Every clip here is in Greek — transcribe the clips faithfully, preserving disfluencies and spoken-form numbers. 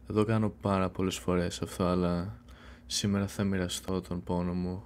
Δεν το κάνω πάρα πολλές φορές αυτό, αλλά σήμερα θα μοιραστώ τον πόνο μου.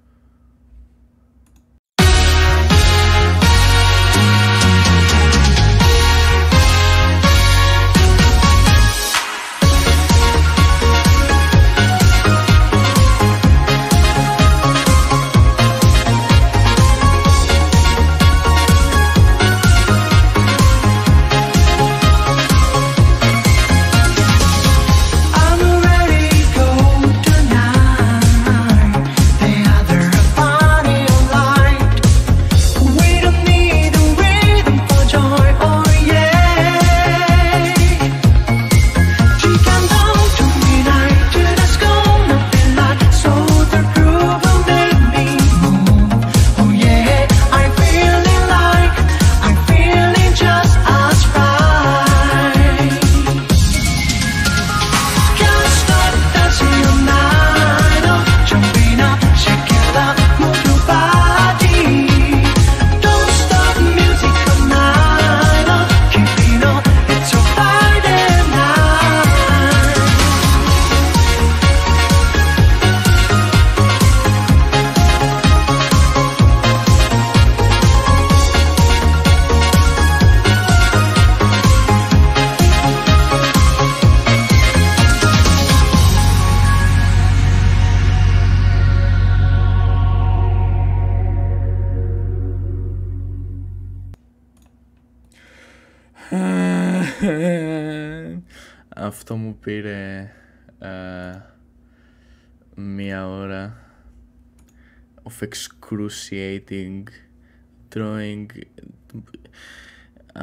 Αυτό μου πήρε uh, μία ώρα of excruciating drawing.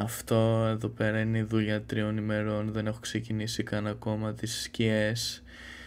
Αυτό εδώ πέρα είναι η δουλειά τριών ημερών. Δεν έχω ξεκινήσει καν ακόμα τις σκιές